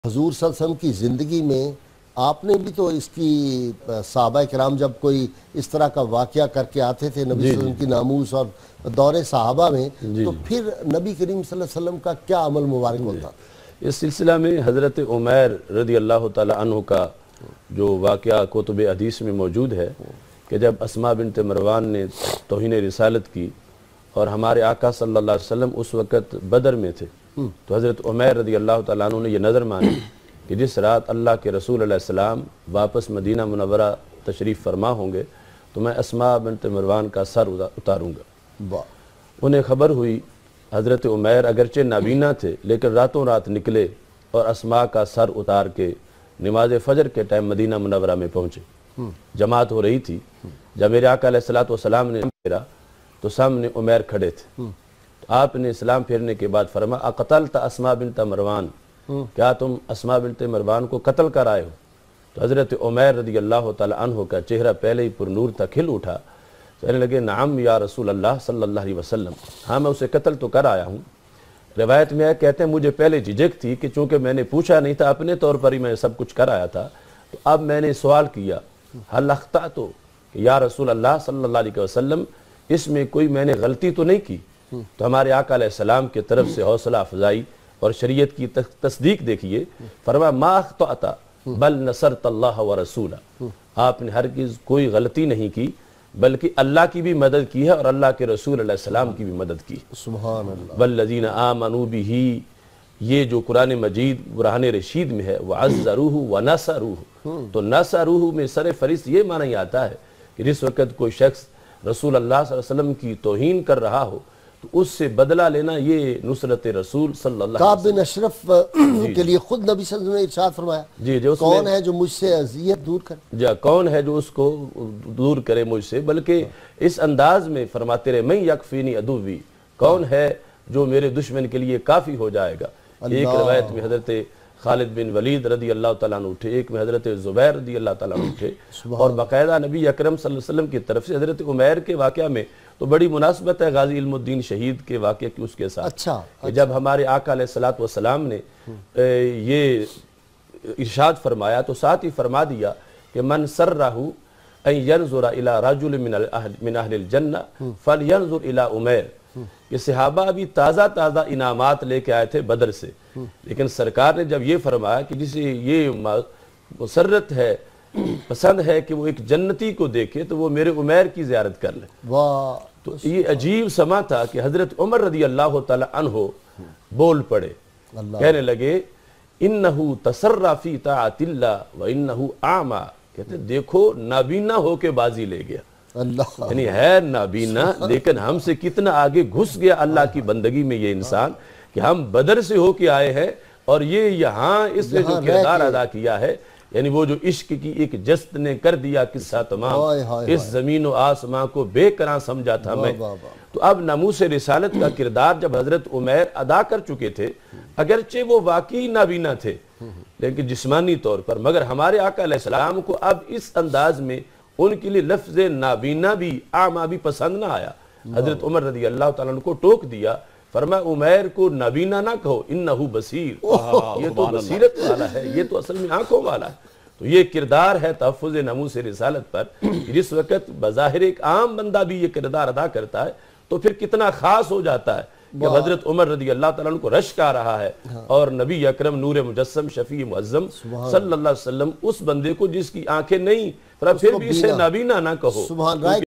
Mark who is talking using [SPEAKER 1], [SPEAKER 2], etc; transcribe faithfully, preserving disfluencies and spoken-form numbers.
[SPEAKER 1] حضور صلی اللہ علیہ وسلم کی زندگی میں آپ نے بھی تو اس کی صحابہ کرام جب کوئی اس طرح کا واقعہ کر کے آتے تھے نبی صلی اللہ علیہ وسلم کی ناموس اور دور صحابہ میں تو پھر نبی کریم صلی اللہ علیہ وسلم کا کیا عمل مبارک ہوتا؟
[SPEAKER 2] اس سلسلہ میں حضرت عمیر رضی اللہ تعالی عنہ کا جو واقعہ کتب حدیث میں موجود ہے کہ جب اسماء بنت مروان نے توہین رسالت کی اور ہمارے آقا صلی اللہ علیہ وسلم اس وقت بدر میں تھے تو حضرت عمیر رضی اللہ تعالیٰ عنہ نے یہ نظر مانی کہ جس رات اللہ کے رسول علیہ السلام واپس مدینہ منورہ تشریف فرما ہوں گے تو میں اسماء بنت مروان کا سر اتاروں گا۔ انہیں خبر ہوئی، حضرت عمیر اگرچہ نابینا تھے لیکن راتوں رات نکلے اور اسماء کا سر اتار کے نماز فجر کے ٹائم مدینہ منورہ میں پہنچے۔ جماعت ہو رہی تھی، جب میرے آقا علیہ السلام نے پھیرا تو سامنے عمیر کھڑے تھے۔ آپ نے اسلام پھیرنے کے بعد فرمایا اقتلت اسماء بنت مروان، کیا تم اسماء بنت مروان کو قتل کر آئے ہو؟ تو حضرت عمیر رضی اللہ تعالی عنہ کا چہرہ پہلے ہی پر نور تھا کھل اٹھا، کہنے لگے نعم یا رسول اللہ صلی اللہ علیہ وسلم، ہاں میں اسے قتل تو کر آیا ہوں۔ روایت میں ہے کہتے ہیں مجھے پہلے جھجک تھی کہ چونکہ میں نے پوچھا نہیں تھا، اپنے طور پر ہی میں سب کچھ کر آیا تھا، تو اب میں نے سوال کیا حل اخطأت کہ یا رسول اللہ صلی اللہ علیہ وسلم اس میں کوئی میں نے غلطی تو نہیں کی؟ تو ہمارے آقا علیہ السلام کی طرف سے حوصلہ افزائی اور شریعت کی تصدیق دیکھیے، فرمایا ما اخطأت بل نصرت اللہ ورسولہ، آپ نے ہرگز کوئی غلطی نہیں کی بلکہ اللہ کی بھی مدد کی ہے اور اللہ کے رسول علیہ السلام کی بھی مدد کی۔
[SPEAKER 1] سبحان اللہ۔
[SPEAKER 2] والذین آمنوا بہ، یہ جو قرآن مجید برہان رشید میں ہے وعزروہ ونصروہ، تو نصروہ میں سر فہرست یہ معنی آتا ہے کہ جس وقت کوئی شخص رسول اللہ صلی اللہ علیہ وسلم کی توہین کر رہا ہو تو اس سے بدلہ لینا یہ نصرت رسول صلی اللہ علیہ وسلم۔
[SPEAKER 1] کعب بن اشرف کے لیے خود نبی صلی اللہ علیہ وسلم نے ارشاد فرمایا
[SPEAKER 2] جی جو
[SPEAKER 1] کون ہے جو مجھ سے اذیت دور کرے؟
[SPEAKER 2] جی کون ہے جو اس کو دور کرے مجھ سے، بلکہ اس انداز میں فرماتے رہے من یکفینی عدوی، کون ہے جو میرے دشمن کے لیے کافی ہو جائے گا۔ ایک روایت میں حضرت خالد بن ولید رضی اللہ تعالیٰ عنہ اٹھے، ایک میں حضرت زبیر رضی اللہ تعالیٰ عنہ اٹھے، اور باقاعدہ نبی اکرم صلی اللہ علیہ وسلم کی طرف سے حضرت عمیر کے واقعہ میں تو بڑی مناسبت ہے غازی علم الدین شہید کے واقعے کی اس کے ساتھ۔
[SPEAKER 1] اچھا
[SPEAKER 2] کہ جب ہمارے آقا علیہ السلام نے یہ ارشاد فرمایا تو ساتھ ہی فرما دیا کہ من سرہ ان ینظر الی رجل من اہل الجنہ فلینظر الی عمیر، کہ صحابہ ابھی تازہ تازہ انعامات لے کے آئے تھے بدر سے، لیکن سرکار نے جب یہ فرمایا کہ جسے یہ مسرت ہے، پسند ہے کہ وہ ایک جنتی کو دیکھے تو وہ میرے عمیر کی زیارت کر لے۔
[SPEAKER 1] واہ،
[SPEAKER 2] تو یہ عجیب سما تھا کہ حضرت عمر رضی اللہ تعالی عنہ بول پڑے، کہنے لگے انہو تسرع فی طاعت اللہ وانہو اعمی، کہتے دیکھو نابینا ہو کے بازی لے گیا،
[SPEAKER 1] اللہ
[SPEAKER 2] یعنی ہے نابینا لیکن ہم سے کتنا آگے گھس گیا اللہ کی بندگی میں یہ انسان کہ ہم بدر سے ہو کے آئے ہیں اور یہ یہاں اس نے جو کردار ادا کیا ہے، یعنی وہ جو عشق کی ایک جست نے کر دیا قصہ تمام، اس زمین و آسمان کو بے قرار سمجھا تھا میں۔ تو اب ناموس رسالت کا کردار جب حضرت عمیر ادا کر چکے تھے، اگرچہ وہ واقعی نابینا تھے لیکن جسمانی طور پر، مگر ہمارے آقا علیہ السلام کو اب اس انداز میں ان کے لیے لفظ نابینا بھی اعمیٰ بھی پسند نہ آیا۔ حضرت عمر رضی اللہ تعالیٰ عنہ کو ٹوک دیا، فرمایا عمیر کو نابینا نہ کہو انہو بصیر، یہ تو بصیرت والا ہے، یہ تو اصل میں آنکھوں والا ہے۔ تو یہ کردار ہے تحفظ ناموس رسالت پر، جس وقت بظاہر ایک عام بندہ بھی یہ کردار ادا کرتا ہے تو پھر کتنا خاص ہو جاتا ہے کہ حضرت عمر رضی اللہ تعالیٰ عنہ کو رشک آ رہا ہے اور نبی اکرم نور مجسم شفیع معظم صلی اللہ علیہ وسلم اس بندے کو جس کی آنکھیں نہیں پھر بھی اسے نابینا نہ کہو۔